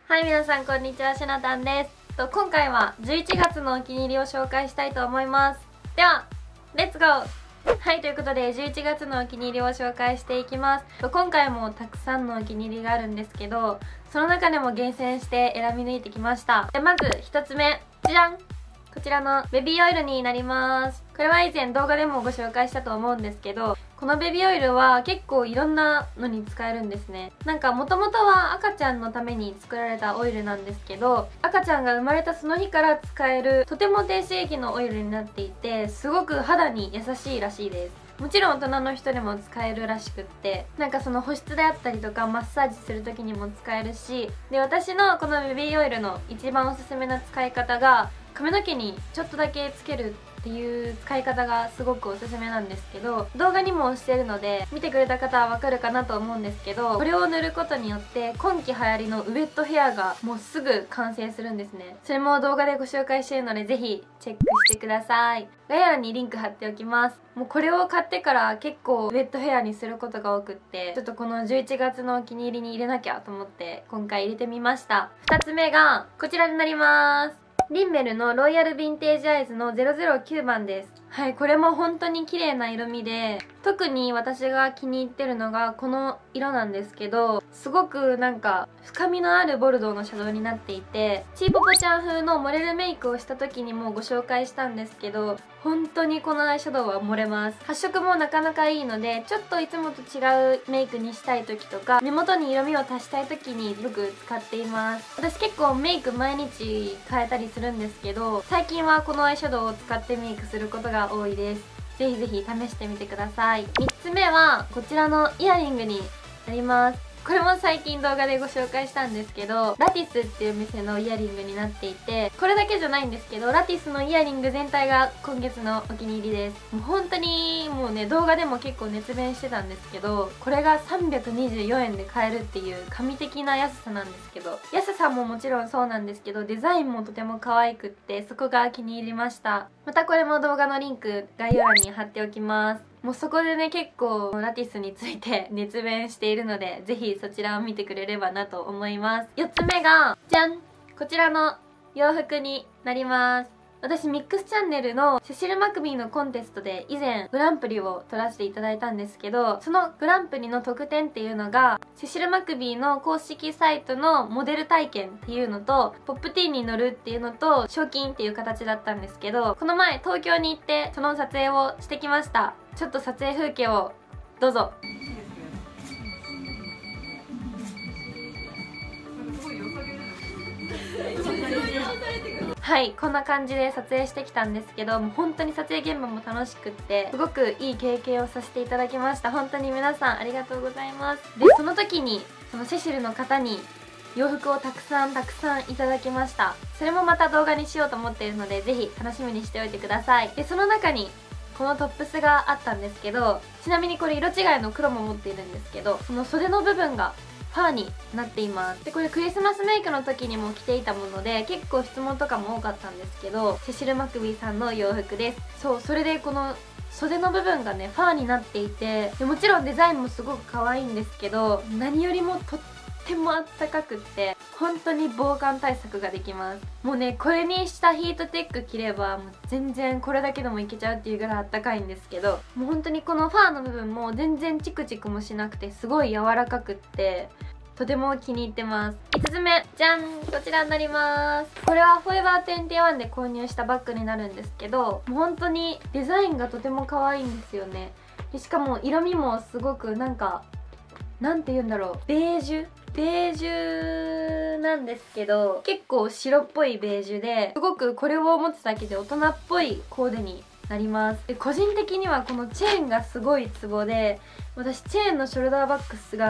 はい、皆さんこんにちは、しなたんです。今回は11月のお気に入りを紹介したいと思います。では、レッツゴー。はい、ということで11月のお気に入りを紹介していきます。今回もたくさんのお気に入りがあるんですけど、その中でも厳選して選び抜いてきました。でまず1つ目、じゃん、こちらのベビーオイルになります。これは以前動画でもご紹介したと思うんですけど、このベビーオイルは結構いろんなのに使えるんですね。なんかもともとは赤ちゃんのために作られたオイルなんですけど、赤ちゃんが生まれたその日から使えるとても低刺激のオイルになっていて、すごく肌に優しいらしいです。もちろん大人の人でも使えるらしくって、なんかその保湿であったりとかマッサージする時にも使えるし、で私のこのベビーオイルの一番おすすめな使い方が、髪の毛にちょっとだけつけるっていう使い方がすごくおすすめなんですけど、動画にもしてるので見てくれた方はわかるかなと思うんですけど、これを塗ることによって今季流行りのウェットヘアがもうすぐ完成するんですね。それも動画でご紹介してるので、ぜひチェックしてください。概要欄にリンク貼っておきます。もうこれを買ってから結構ウェットヘアにすることが多くって、ちょっとこの11月のお気に入りに入れなきゃと思って今回入れてみました。2つ目がこちらになります。リンメルのロイヤルヴィンテージアイズの009番です。はい、これも本当に綺麗な色味で、特に私が気に入ってるのがこの色なんですけど、すごくなんか深みのあるボルドーのシャドウになっていて、ちーぽぽちゃん風のモレルメイクをした時にもご紹介したんですけど、本当にこのアイシャドウは盛れます。発色もなかなかいいので、ちょっといつもと違うメイクにしたい時とか、目元に色味を足したい時によく使っています。私結構メイク毎日変えたりするんですけど、最近はこのアイシャドウを使ってメイクすることが多いです。ぜひぜひ試してみてください。3つ目はこちらのイヤリングになります。これも最近動画でご紹介したんですけど、ラティスっていう店のイヤリングになっていて、これだけじゃないんですけど、ラティスのイヤリング全体が今月のお気に入りです。もう本当にもうね、動画でも結構熱弁してたんですけど、これが324円で買えるっていう神的な安さなんですけど、安さももちろんそうなんですけど、デザインもとても可愛くって、そこが気に入りました。またこれも動画のリンク概要欄に貼っておきます。もうそこでね、結構ラティスについて熱弁しているので、ぜひそちらを見てくれればなと思います。4つ目がじゃん、こちらの洋服になります。私ミックスチャンネルのセシル・マクビーのコンテストで以前グランプリを取らせていただいたんですけど、そのグランプリの特典っていうのがセシル・マクビーの公式サイトのモデル体験っていうのと、ポップティーンに乗るっていうのと賞金っていう形だったんですけど、この前東京に行ってその撮影をしてきました。ちょっと撮影風景をどうぞ。はい、こんな感じで撮影してきたんですけど、もう本当に撮影現場も楽しくって、すごくいい経験をさせていただきました。本当に皆さんありがとうございます。で、その時にそのセシルの方に洋服をたくさんいただきました。それもまた動画にしようと思っているので、ぜひ楽しみにしておいてください。で、その中にこのトップスがあったんですけど、ちなみにこれ色違いの黒も持っているんですけど、その袖の部分がファーになっています。でこれクリスマスメイクの時にも着ていたもので、結構質問とかも多かったんですけど、セシル・マクビーさんの洋服です。そう、それでこの袖の部分がねファーになっていて、でもちろんデザインもすごく可愛いんですけど、何よりもとってもあったかくって本当に防寒対策ができます。もうね、これにしたヒートテック着ればもう全然これだけでもいけちゃうっていうぐらいあったかいんですけど、もう本当にこのファーの部分も全然チクチクもしなくて、すごい柔らかくってとても気に入ってます。5つ目、じゃん、こちらになります。これはフォーエバー21で購入したバッグになるんですけど、もう本当にデザインがとても可愛いんですよね。でしかも色味もすごくなんか、なんて言うんだろう、ベージュなんですけど、結構白っぽいベージュで、すごくこれを持つだけで大人っぽいコーデになります。で個人的にはこのチェーンがすごいツボで、私チェーンのショルダーバ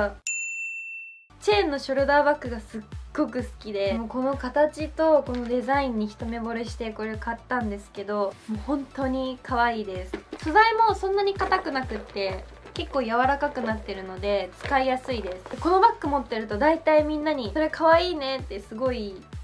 ッグがすっごく好きで、もうこの形とこのデザインに一目惚れしてこれ買ったんですけど、もう本当に可愛いです。素材もそんなに硬くなくって結構柔らかくなってるので使いやすいです。このバッグ持ってると大体みんなに「それ可愛いね」ってすごい喜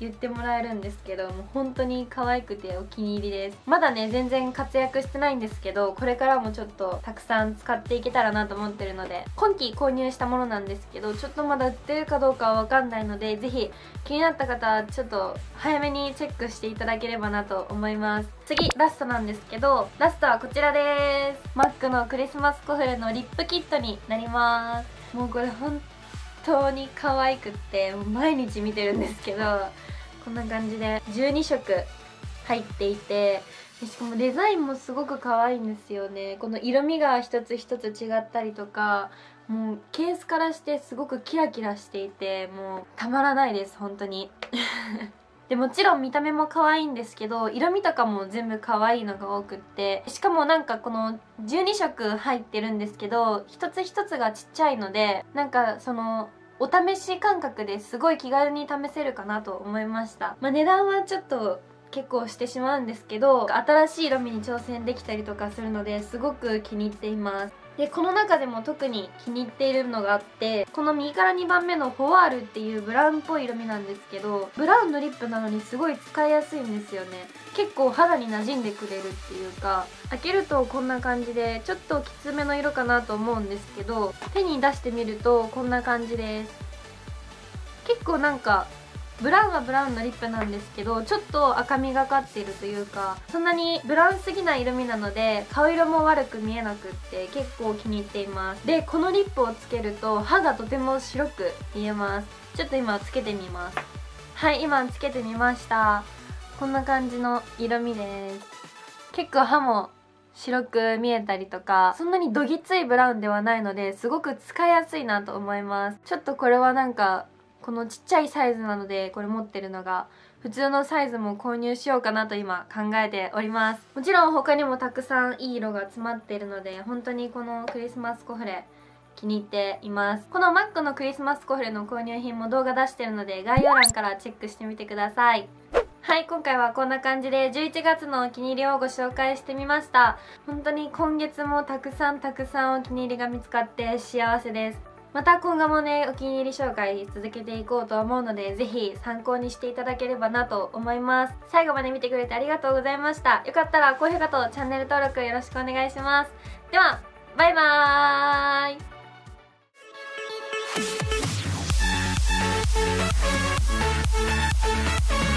言ってもらえるんですけど、もう本当に可愛くてお気に入りです。まだね全然活躍してないんですけど、これからもちょっとたくさん使っていけたらなと思ってるので、今期購入したものなんですけど、ちょっとまだ売ってるかどうかは分かんないので、ぜひ気になった方はちょっと早めにチェックしていただければなと思います。次ラストなんですけど、ラストはこちらです。MAC のクリスマスコフレのリップキットになります。もうこれ本当に可愛くってもう毎日見てるんですけど、こんな感じで12色入っていて、しかもデザインもすごく可愛いんですよね。この色味が一つ一つ違ったりとか、もうケースからしてすごくキラキラしていて、もうたまらないです本当にでもちろん見た目も可愛いんですけど、色味とかも全部可愛いのが多くって、しかもなんかこの12色入ってるんですけど、一つ一つがちっちゃいので、なんかそのお試し感覚ですごい気軽に試せるかなと思いました。値段はちょっと結構してしまうんですけど、新しい色味に挑戦できたりとかするのですごく気に入っています。でこの中でも特に気に入っているのがあって、この右から2番目のフォワールっていうブラウンっぽい色味なんですけど、ブラウンのリップなのにすごい使いやすいんですよね。結構肌に馴染んでくれるっていうか、開けるとこんな感じでちょっときつめの色かなと思うんですけど、手に出してみるとこんな感じです。結構なんかブラウンはブラウンのリップなんですけど、ちょっと赤みがかっているというか、そんなにブラウンすぎない色味なので顔色も悪く見えなくって結構気に入っています。でこのリップをつけると歯がとても白く見えます。ちょっと今つけてみます。はい、今つけてみました。こんな感じの色味です。結構歯も白く見えたりとか、そんなにどぎついブラウンではないのですごく使いやすいなと思います。ちょっとこれはなんかこのちっちゃいサイズなので、これ持ってるのが普通のサイズも購入しようかなと今考えております。もちろん他にもたくさんいい色が詰まっているので、本当にこのクリスマスコフレ気に入っています。この MAC のクリスマスコフレの購入品も動画出してるので、概要欄からチェックしてみてください。はい、今回はこんな感じで11月のお気に入りをご紹介してみました。本当に今月もたくさんお気に入りが見つかって幸せです。また今後もね、お気に入り紹介続けていこうと思うので、ぜひ参考にしていただければなと思います。最後まで見てくれてありがとうございました。よかったら高評価とチャンネル登録よろしくお願いします。では、バイバーイ。